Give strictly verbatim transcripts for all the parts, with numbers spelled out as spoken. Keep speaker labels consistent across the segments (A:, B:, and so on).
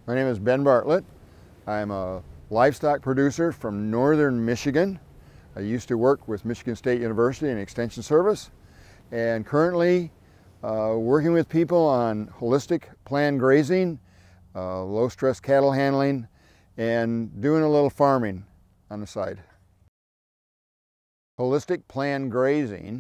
A: My name is Ben Bartlett. I'm a livestock producer from northern Michigan. I used to work with Michigan State University in Extension Service, and currently uh, working with people on holistic planned grazing, uh, low stress cattle handling, and doing a little farming on the side. Holistic planned grazing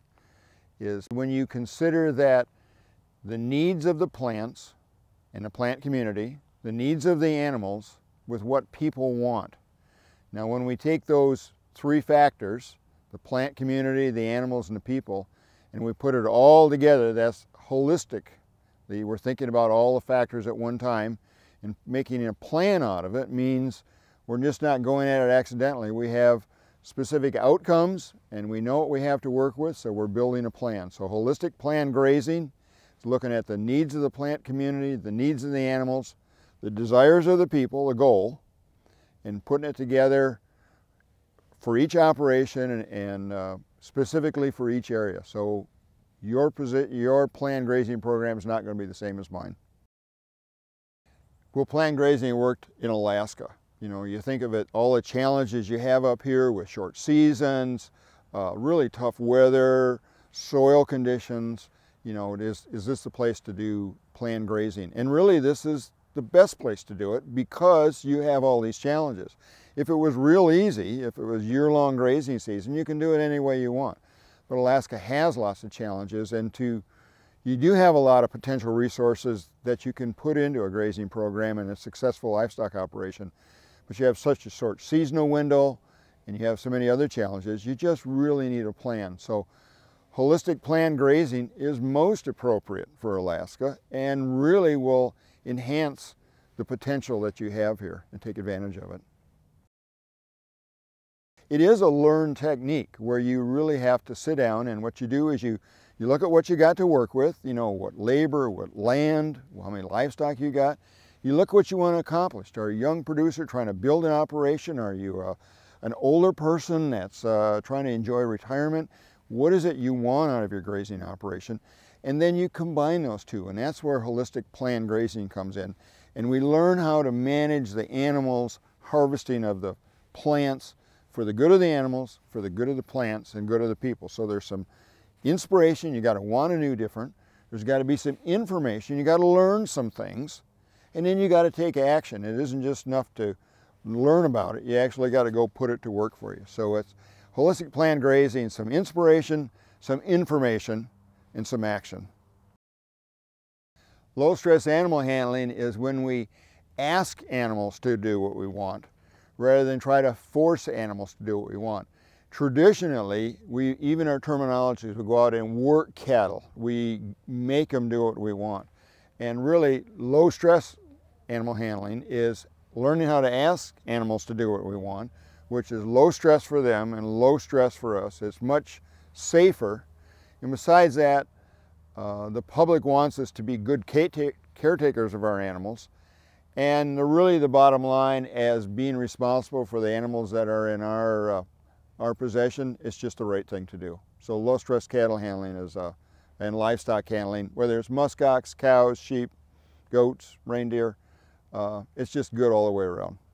A: is when you consider that the needs of the plants and the plant community, the needs of the animals with what people want. Now when we take those three factors, the plant community, the animals, and the people, and we put it all together, that's holistic. We're thinking about all the factors at one time, and making a plan out of it means we're just not going at it accidentally. We have specific outcomes and we know what we have to work with, so we're building a plan. So holistic planned grazing is looking at the needs of the plant community, the needs of the animals, the desires of the people, the goal, and putting it together for each operation and, and uh, specifically for each area. So your, your planned grazing program is not going to be the same as mine. Well, planned grazing worked in Alaska. You know, you think of it, all the challenges you have up here with short seasons, uh, really tough weather, soil conditions. You know, it is, is this the place to do planned grazing? And really this is the best place to do it because you have all these challenges. If it was real easy, if it was year-long grazing season, you can do it any way you want. But Alaska has lots of challenges, and to you do have a lot of potential resources that you can put into a grazing program and a successful livestock operation. But you have such a short seasonal window and you have so many other challenges, you just really need a plan. So holistic planned grazing is most appropriate for Alaska and really will enhance the potential that you have here and take advantage of it. It is a learned technique where you really have to sit down, and what you do is you, you look at what you got to work with, you know, what labor, what land, how many livestock you got. You look what you want to accomplish. Are you a young producer trying to build an operation? Are you a, an older person that's uh, trying to enjoy retirement? What is it you want out of your grazing operation? And then you combine those two, and that's where holistic planned grazing comes in. And we learn how to manage the animals' harvesting of the plants for the good of the animals, for the good of the plants, and good of the people. So there's some inspiration, you got to want to do different. There's got to be some information, you got to learn some things, and then you got to take action. It isn't just enough to learn about it, you actually got to go put it to work for you. So it's holistic planned grazing, some inspiration, some information, and some action. Low stress animal handling is when we ask animals to do what we want rather than try to force animals to do what we want. Traditionally, we, even our terminology is we go out and work cattle. We make them do what we want. And really, low stress animal handling is learning how to ask animals to do what we want, which is low stress for them and low stress for us. It's much safer. And besides that, uh, the public wants us to be good caretakers of our animals. And the, really the bottom line as being responsible for the animals that are in our, uh, our possession, it's just the right thing to do. So low stress cattle handling is, uh, and livestock handling, whether it's muskox, cows, sheep, goats, reindeer, uh, it's just good all the way around.